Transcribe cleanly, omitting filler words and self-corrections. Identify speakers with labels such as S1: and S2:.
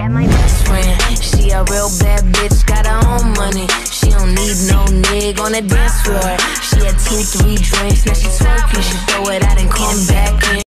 S1: my best friend. She a real bad bitch, got her own money. She don't need no nigga on the dance floor. She had 2, 3 drinks, now she twerking. She throw it out and come back in.